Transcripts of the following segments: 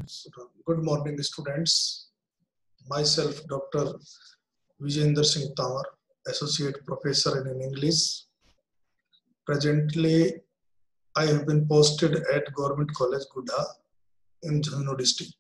Good morning, students. Myself, Dr. Vijayendra Singh Tamar, Associate Professor in English. Presently, I have been posted at Government College, Gudha in Jhansi district.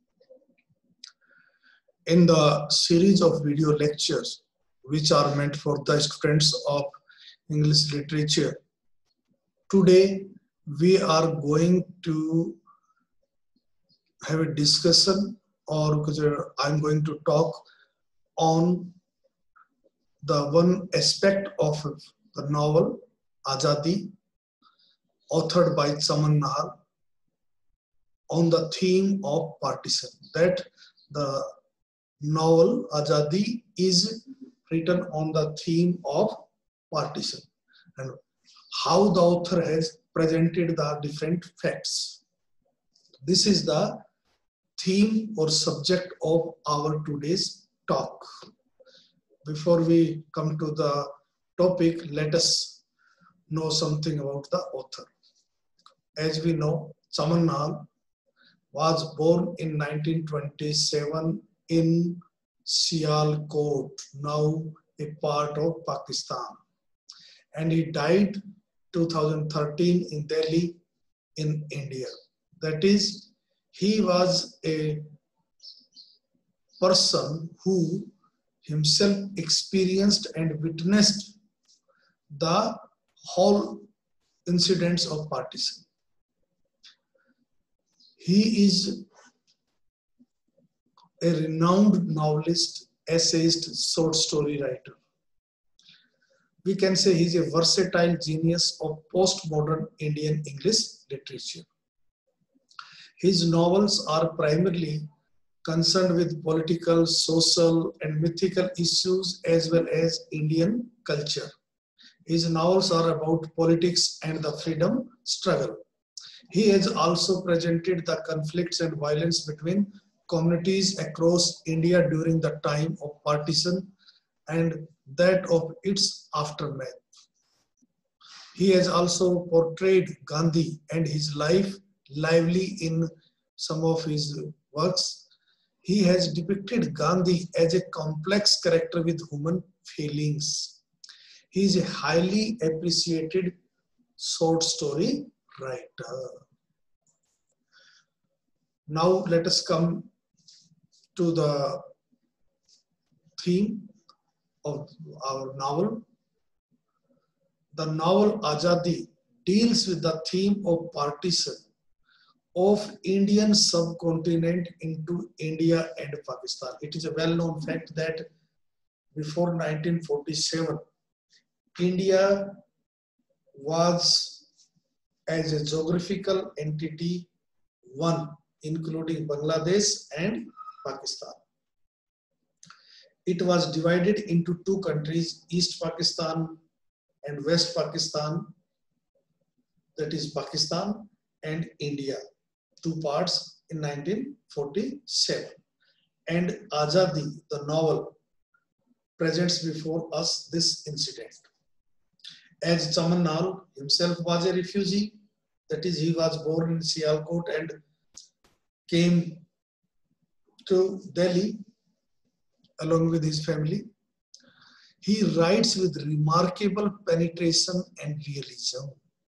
In the series of video lectures, which are meant for the students of English literature, today we are going to have a discussion, or I'm going to talk on the one aspect of the novel Azadi, authored by Chaman Nahar, on the theme of partition. That the novel Azadi is written on the theme of partition and how the author has presented the different facts. This is the theme or subject of our today's talk. Before we come to the topic, let us know something about the author. As we know, Chaman Nahar was born in 1927 in Sialkot, now a part of Pakistan, and he died 2013 in Delhi in India. That is, he was a person who himself experienced and witnessed the whole incidents of partition. He is a renowned novelist, essayist, short story writer. We can say he is a versatile genius of postmodern Indian English literature. His novels are primarily concerned with political, social, and mythical issues as well as Indian culture. His novels are about politics and the freedom struggle. He has also presented the conflicts and violence between communities across India during the time of partition and that of its aftermath. He has also portrayed Gandhi and his life lively in some of his works. He has depicted Gandhi as a complex character with human feelings. He is a highly appreciated short story writer. Now let us come to the theme of our novel. The novel Azadi deals with the theme of partition of Indian subcontinent into India and Pakistan. It is a well-known fact that before 1947, India was as a geographical entity one, including Bangladesh and Pakistan. It was divided into two countries, East Pakistan and West Pakistan, that is Pakistan and India, two parts in 1947. And Azadi, the novel, presents before us this incident. As Chaman Nahar himself was a refugee, that is, he was born in Sialkot and came to Delhi along with his family. He writes with remarkable penetration and realism.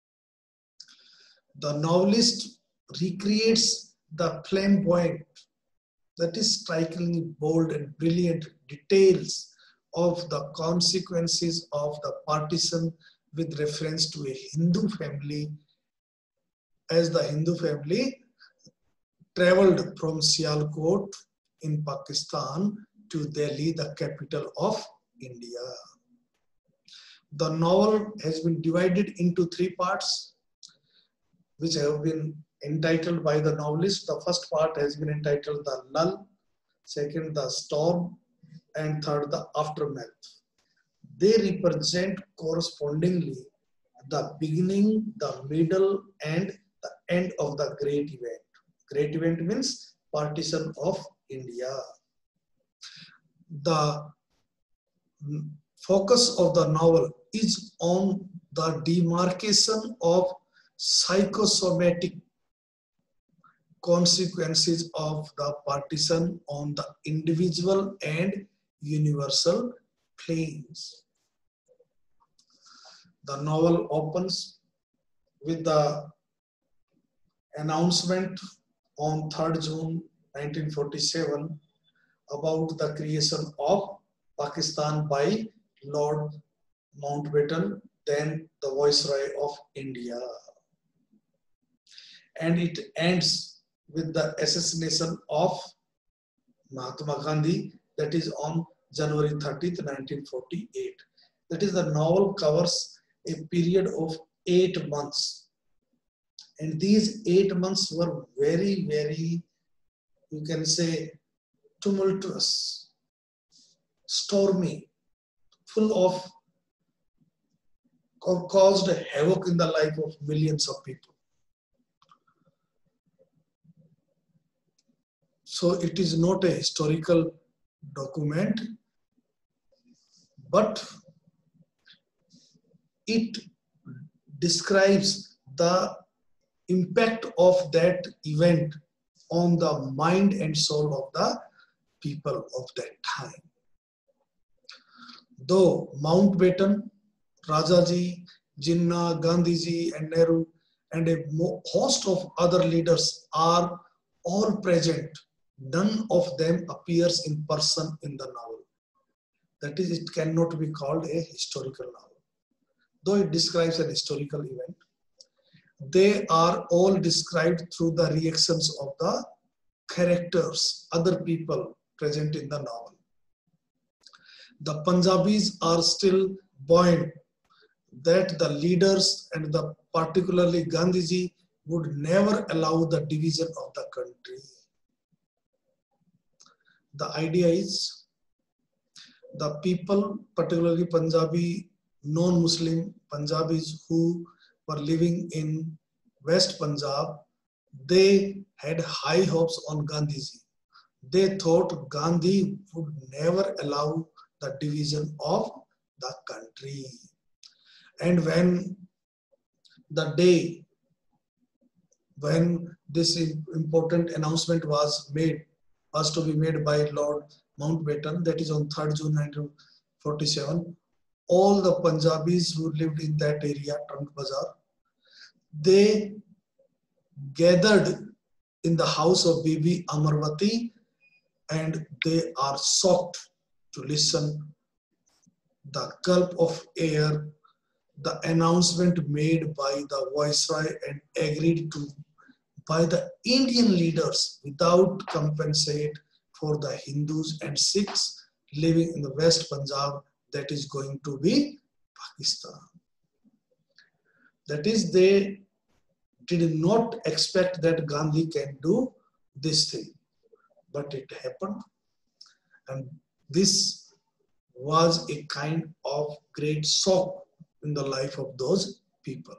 The novelist recreates the flamboyant, that is strikingly bold and brilliant details of the consequences of the partition with reference to a Hindu family, as the Hindu family traveled from Sialkot in Pakistan to Delhi, the capital of India. The novel has been divided into three parts, which have been entitled by the novelist. The first part has been entitled The Lull, second The Storm, and third The Aftermath. They represent correspondingly the beginning, the middle, and the end of the great event. Great event means partition of India. The focus of the novel is on the demarcation of psychosomatic consequences of the partition on the individual and universal planes. The novel opens with the announcement on 3rd June 1947 about the creation of Pakistan by Lord Mountbatten, then the Viceroy of India. And it ends with the assassination of Mahatma Gandhi, that is on January 30th, 1948. That is, the novel covers a period of 8 months. And these 8 months were very, very, you can say, tumultuous, stormy, full of, caused havoc in the life of millions of people. So it is not a historical document, but it describes the impact of that event on the mind and soul of the people of that time. Though Mountbatten, Rajaji, Jinnah, Gandhiji and Nehru and a host of other leaders are all present, none of them appears in person in the novel. That is, it cannot be called a historical novel. Though it describes an historical event, they are all described through the reactions of the characters, other people present in the novel. The Punjabis are still buoyant that the leaders and the particularly Gandhiji would never allow the division of the country. The idea is the people, particularly Punjabi, non-Muslim Punjabis who were living in West Punjab, they had high hopes on Gandhiji. They thought Gandhi would never allow the division of the country. And when the day when this important announcement was to be made by Lord Mountbatten, that is on 3rd June 1947, all the Punjabis who lived in that area, Trunk Bazaar, they gathered in the house of Bibi Amarvati and they are shocked to listen the gulp of air, the announcement made by the Viceroy and agreed to by the Indian leaders without compensate for the Hindus and Sikhs living in the West Punjab, that is going to be Pakistan. That is, they did not expect that Gandhi can do this thing, but it happened, and this was a kind of great shock in the life of those people.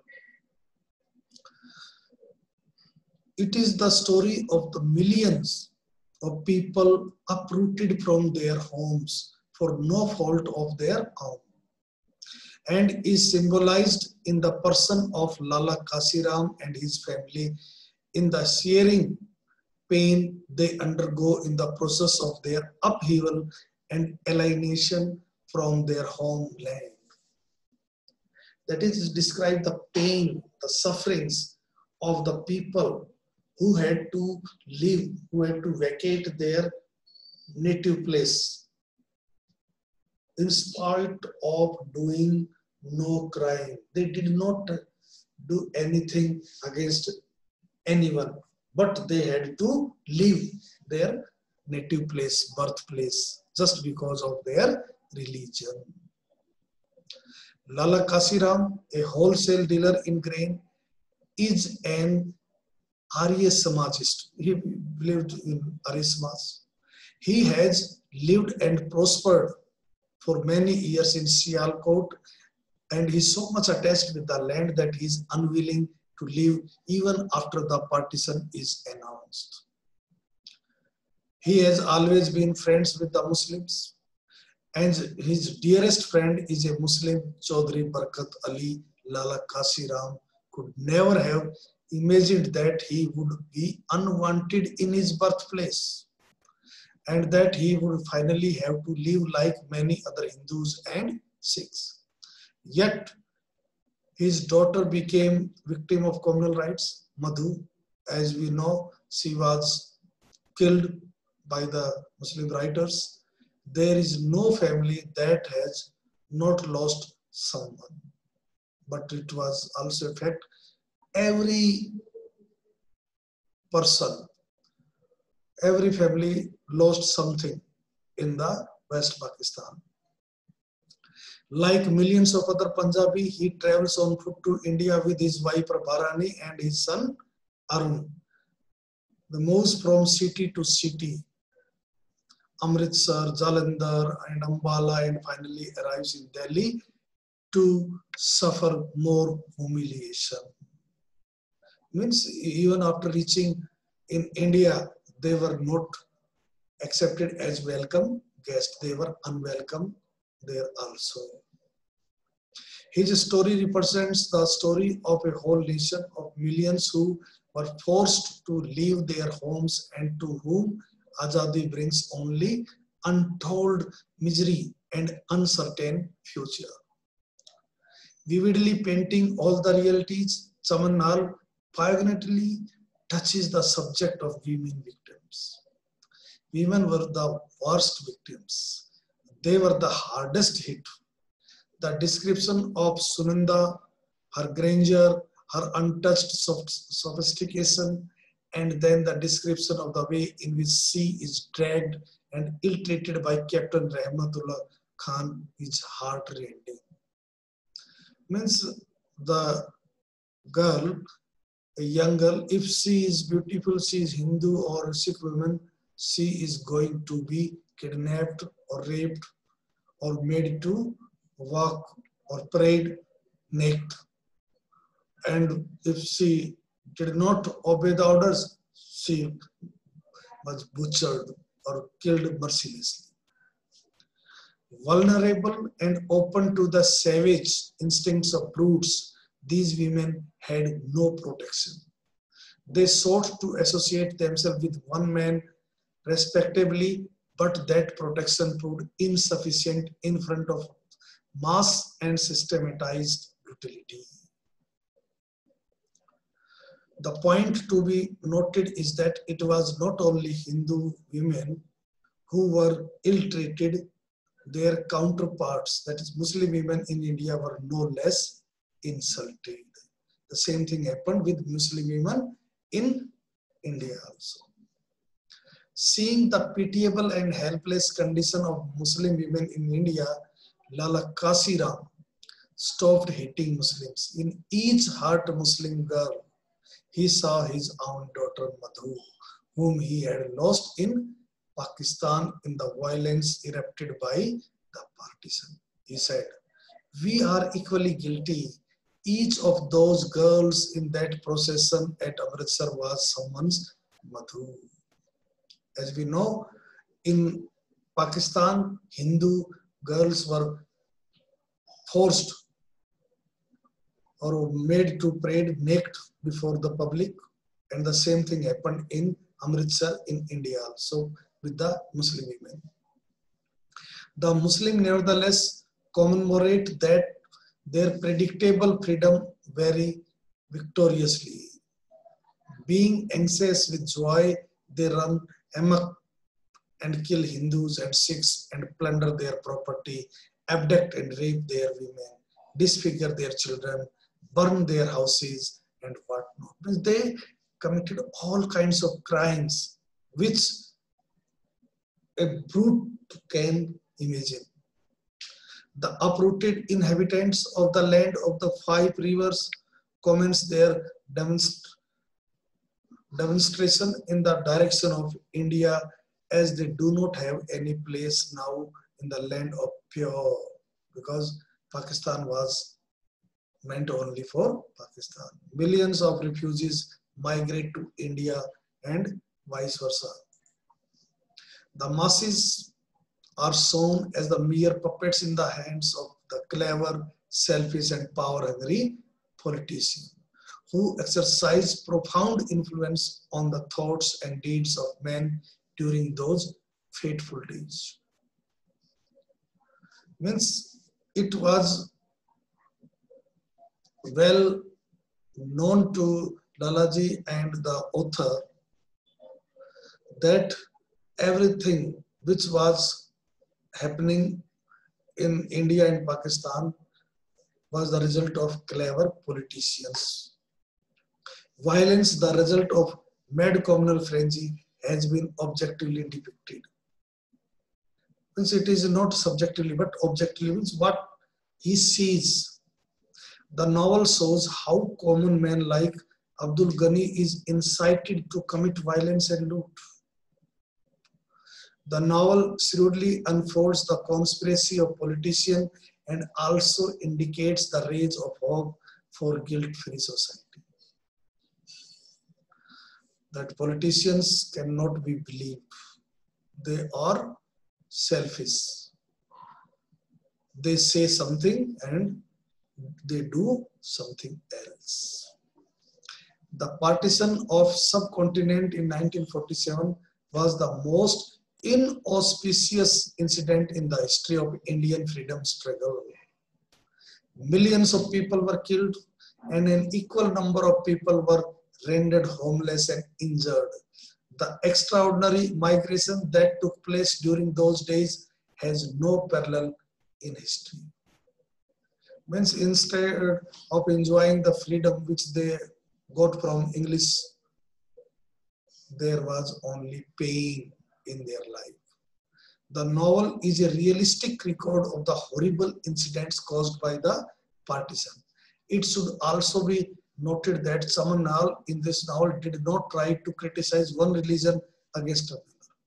It is the story of the millions of people uprooted from their homes for no fault of their own, and is symbolized in the person of Lala Kasiram and his family in the searing pain they undergo in the process of their upheaval and alienation from their homeland. That is, describe the pain, the sufferings of the people who had to leave, who had to vacate their native place in spite of doing no crime. They did not do anything against anyone, but they had to leave their native place, birthplace, just because of their religion. Lala Kasiram, a wholesale dealer in grain, is an Arya Samajist. He lived in Arya Samaj. He has lived and prospered for many years in Sialkot, and he is so much attached with the land that he is unwilling to leave even after the partition is announced. He has always been friends with the Muslims, and his dearest friend is a Muslim, Chaudhry Barkat Ali. Lala Kasiram could never have imagined that he would be unwanted in his birthplace and that he would finally have to live like many other Hindus and Sikhs. Yet, his daughter became victim of communal rights. Madhu, as we know, she was killed by the Muslim writers. There is no family that has not lost someone. But it was also a fact. Every person, every family lost something in the West Pakistan. Like millions of other Punjabi, he travels on foot to India with his wife Prabharani and his son Arun. The moves from city to city, Amritsar, Jalandhar and Ambala, and finally arrives in Delhi to suffer more humiliation. Means even after reaching in India, they were not accepted as welcome guests. They were unwelcome there also. His story represents the story of a whole nation of millions who were forced to leave their homes and to whom Azadi brings only untold misery and uncertain future. Vividly painting all the realities, Chaman Nal poignantly touches the subject of women victims. Women were the worst victims. They were the hardest hit. The description of Sunanda, her grandeur, her untouched sophistication, and then the description of the way in which she is dragged and ill-treated by Captain Rahmatullah Khan is heart-rending. Means the girl, a young girl, if she is beautiful, she is Hindu or a Sikh woman, she is going to be kidnapped or raped or made to walk or parade naked. And if she did not obey the orders, she was butchered or killed mercilessly. Vulnerable and open to the savage instincts of brutes, these women had no protection. They sought to associate themselves with one man respectably, but that protection proved insufficient in front of mass and systematized brutality. The point to be noted is that it was not only Hindu women who were ill-treated, their counterparts, that is Muslim women in India, were no less insulted. The same thing happened with Muslim women in India also. Seeing the pitiable and helpless condition of Muslim women in India, Lala Kasiram stopped hating Muslims. In each hurt Muslim girl, he saw his own daughter Madhu, whom he had lost in Pakistan in the violence erupted by the partisan. He said, "We are equally guilty. Each of those girls in that procession at Amritsar was someone's Madhu." As we know, in Pakistan, Hindu girls were forced or made to parade naked before the public, and the same thing happened in Amritsar in India also with the Muslim women. The Muslim nevertheless commemorate that their predictable freedom very victoriously. Being anxious with joy, they run amok and kill Hindus and Sikhs and plunder their property, abduct and rape their women, disfigure their children, burn their houses and whatnot. They committed all kinds of crimes which a brute can imagine. The uprooted inhabitants of the land of the 5 rivers commence their demonstration in the direction of India, as they do not have any place now in the land of pure, because Pakistan was meant only for Pakistan. Millions of refugees migrate to India and vice versa. The masses are shown as the mere puppets in the hands of the clever, selfish and power-hungry politician, who exercised profound influence on the thoughts and deeds of men during those fateful days. Means it was well known to Lalaji and the author that everything which was happening in India and Pakistan was the result of clever politicians. Violence, the result of mad communal frenzy, has been objectively depicted. Means it is not subjectively but objectively, means what he sees. The novel shows how common men like Abdul Ghani is incited to commit violence and loot. The novel shrewdly unfolds the conspiracy of politicians and also indicates the rage of hope for guilt-free society. That politicians cannot be believed. They are selfish. They say something and they do something else. The partition of subcontinent in 1947 was the most inauspicious incident in the history of Indian freedom struggle. Millions of people were killed and an equal number of people were rendered homeless and injured. The extraordinary migration that took place during those days has no parallel in history. Means instead of enjoying the freedom which they got from English, there was only pain in their life. The novel is a realistic record of the horrible incidents caused by the partition. It should also be noted that Saman Nahal in this novel did not try to criticize one religion against another.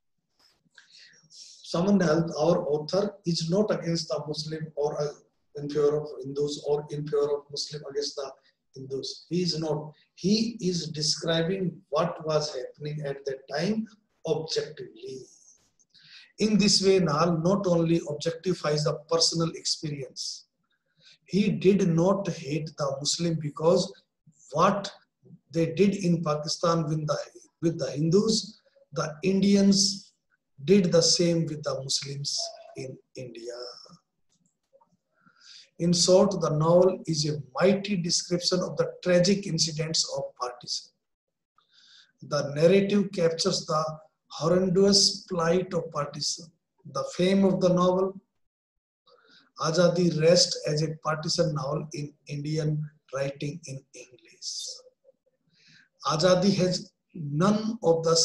Saman Nahal, our author, is not against the Muslim or in favor of Hindus or in favor of Muslim against the Hindus. He is not. He is describing what was happening at that time objectively. In this way, Nahal not only objectifies the personal experience. He did not hate the Muslim because what they did in Pakistan with the Hindus, the Indians did the same with the Muslims in India. In short, the novel is a mighty description of the tragic incidents of partition. The narrative captures the horrendous plight of partition. The fame of the novel, Azadi, rests as a partition novel in Indian writing in English. Azadi has none of the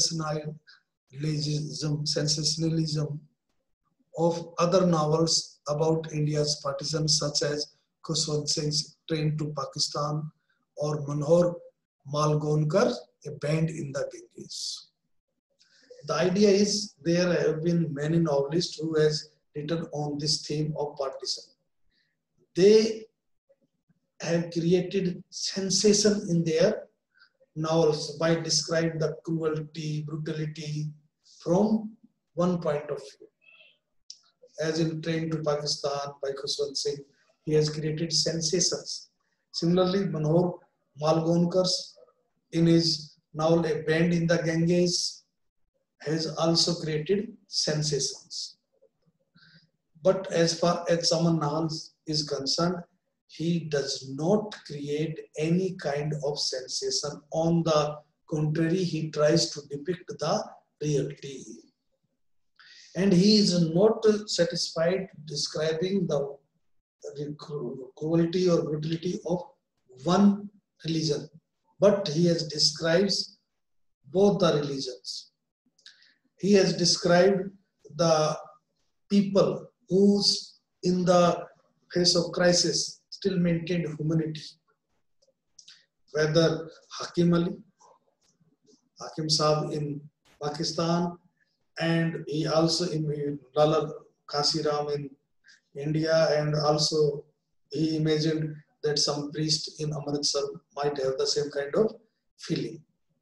sensationalism of other novels about India's partition, such as Khushwant Singh's Train to Pakistan or Manohar Malgonkar, A Band in the Ganges. The idea is there have been many novelists who has written on this theme of partition. They have created sensation in their novels by describing the cruelty, brutality from one point of view. As in Train to Pakistan by Khushwant Singh, he has created sensations. Similarly, Manohar Malgonkar in his novel A Band in the Ganges has also created sensations. But as far as Saman Nahal is concerned, he does not create any kind of sensation. On the contrary, he tries to depict the reality. And he is not satisfied describing the cruelty or brutality of one religion, but he has describes both the religions. He has described the people who in the face of crisis still maintained humanity. Whether Hakim Ali, Hakim Saab in Pakistan, and he also in Lala Kasiram in India, and also he imagined that some priest in Amritsar might have the same kind of feeling.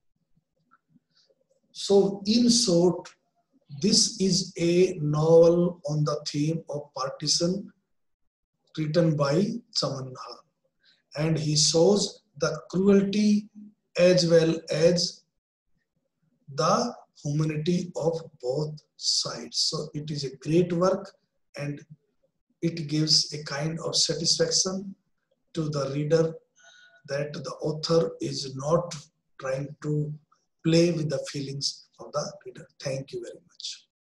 So in short, this is a novel on the theme of partition written by Saman Nahal, and he shows the cruelty as well as the humanity of both sides. So it is a great work, and it gives a kind of satisfaction to the reader that the author is not trying to play with the feelings of the reader. Thank you very much.